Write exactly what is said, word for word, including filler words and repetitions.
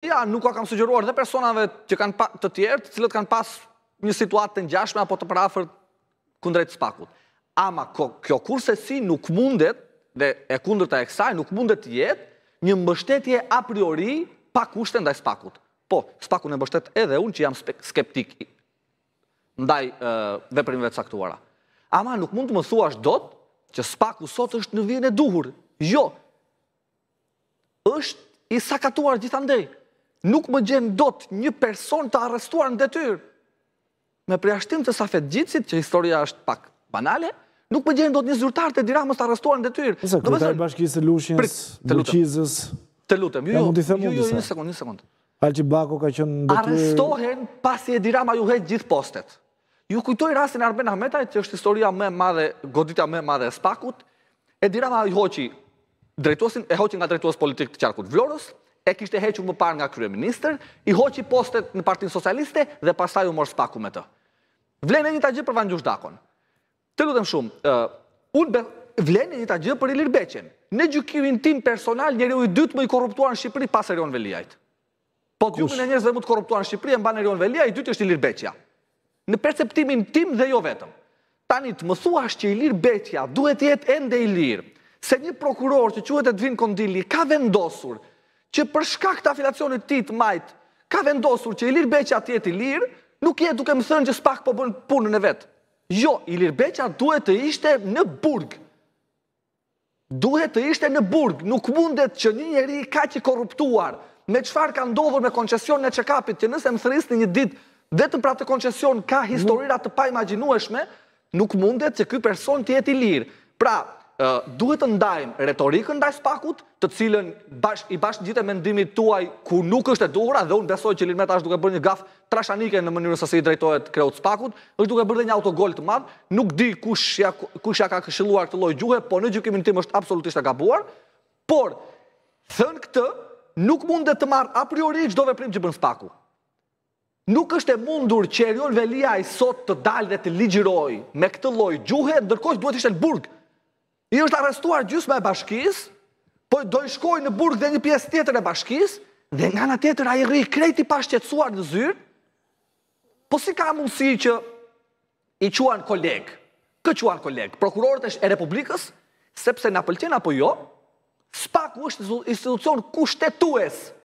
Qeveria nuk ka kam sugjeruar dhe personave që kanë pa, të tjerë, të cilët kanë pas një situatë të ngjashme apo të parafort kundrejt SPAK-ut. Ama kjo kurse si nuk mundet, dhe e kundërta e kësaj, nuk mundet të jetë një mbështetje a priori pa kushte ndaj SPAK-ut. Po, SPAK-un e mbështet edhe unë që jam skeptik ndaj veprimeve të caktuara. Ama nuk mund të më thuash dot që SPAK-u sot është në vijën e duhur. Jo. Është i sakatuar gjithandej. Nuk më gjen dot një person të arrestuar në detyrë. Me përjashtim të Safet Gjitsit, që historia është pak banale, nuk më gjen dot një zyrtar të Edi Ramës të arrestuar në detyrë. Nëse kryetari i Bashkisë së Lushnjës, Buqizës. Të lutem. Jo, jo, jo, një sekond, një sekond. Alqi Bako ka qenë në detyrë. Arrestohen pasi Edi Rama ju heq gjithë postet. Ju kujtoj rastin e Arben Ahmetajt, që është historia më e madhe, goditja më e madhe e SPAK-ut. Edi Rama i hoqi drejtuesin, e hoqi nga drejtues politik të Qarkut Vlorës, e kishte hequr më parë nga kryeministër, i hoqi postet në Partinë Socialiste dhe pastaj u mor SPAK-u me të. Vlen e një ta gjë për Vanxhush Dakon. Të lutem shumë, unë vlen e një ta gjë për Ilir Beqen. Në gjykimin tim personal, njeriu i dytë më i korruptuar në Shqipëri pas Erion Veliajt. Po gjumin e njerëzve më të korruptuar në Shqipëri e mban Erion Velia, i dytë është Ilir Beqja. Në perceptimin tim dhe jo vetëm. Tani të më thuash që Ilir Beqja duhet jetë ende i lirë, se një prokuror që quhet Edvin Kondili ka vendosur që për shkak të afilacionit të tij të majt, ka vendosur që Ilir Beqja të jetë i lirë, nuk jetë duke më thënë që SPAK po bën punën e vet. Jo, Ilir Beqja duhet të ishte në burg. Duhet të ishte në burg. Nuk mundet që një njeri kaq i korruptuar, me çfarë ka ndodhur me koncesionin e check-upit, që nëse më thrisni një ditë vetëm për atë koncesion ka historira të paimaginueshme, nuk mundet që ky person të jetë i lirë. Pra, duhet të ndajmë retorikën ndaj SPAK-ut, të cilën i bashkëngjitet mendimit tuaj ku nuk është e duhura, dhe unë besoj që Ilir Meta është duke bërë një gaf trashanike në mënyrën se si i drejtohet kreut SPAK-ut, është duke bërë dhe një autogol të madh, nuk di kush ja, kush ja ka këshilluar këtë lloj gjuhe, po në gjykimin tim është absolutisht e gabuar, por thënë këtë, nuk mundet të marrë a priori çdo veprim që bën SPAK-u. Nuk është e mundur që Erion Veliaj sot të dalë dhe të ligjërojë me këtë lloj gjuhe, ndërkohë që duhet ishte në burg. I është arrestuar gjysma e bashkisë, po do i shkojë në burg dhe një pjesë tjetër e bashkisë, dhe nga ana tjetër ai rri krejt i pashqetësuar në zyrë. Po si ka mundësi që i quan koleg? Kë quan koleg? Prokurorët e Republikës, sepse na pëlqen apo jo, SPAK-u është institucion kushtetues.